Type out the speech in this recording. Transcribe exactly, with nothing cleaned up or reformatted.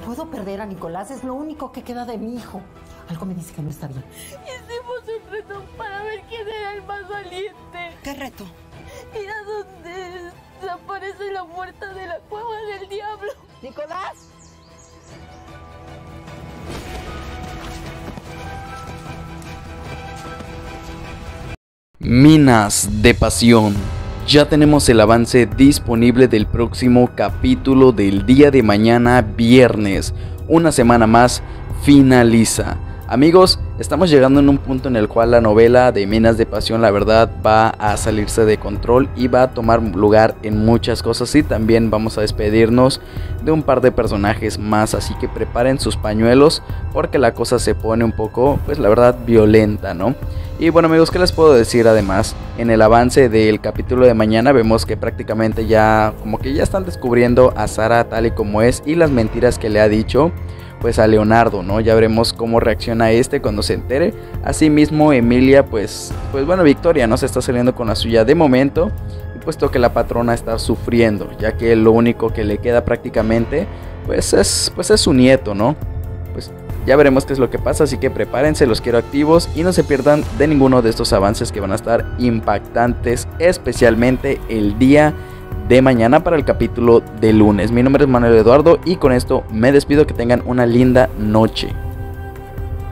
puedo perder a Nicolás, es lo único que queda de mi hijo. Algo me dice que no está bien. Hicimos un reto para ver quién era el más valiente. ¿Qué reto? Ir a donde desaparece la puerta de la cueva del diablo. ¡Nicolás! Minas de Pasión. Ya tenemos el avance disponible del próximo capítulo del día de mañana viernes. Una semana más finaliza. Amigos, estamos llegando en un punto en el cual la novela de Minas de Pasión, la verdad, va a salirse de control y va a tomar lugar en muchas cosas, y también vamos a despedirnos de un par de personajes más, así que preparen sus pañuelos porque la cosa se pone un poco, pues la verdad, violenta, ¿no? Y bueno, amigos, ¿qué les puedo decir? Además, en el avance del capítulo de mañana vemos que prácticamente ya, como que ya están descubriendo a Sara tal y como es y las mentiras que le ha dicho pues a Leonardo, ¿no? Ya veremos cómo reacciona este cuando se entere. Asimismo, Emilia, pues, pues bueno, Victoria no se está saliendo con la suya de momento, puesto que la patrona está sufriendo, ya que lo único que le queda prácticamente, pues es, pues es su nieto, ¿no? Pues ya veremos qué es lo que pasa, así que prepárense, los quiero activos y no se pierdan de ninguno de estos avances que van a estar impactantes, especialmente el día de mañana para el capítulo de lunes. Mi nombre es Manuel Eduardo y con esto me despido, que tengan una linda noche.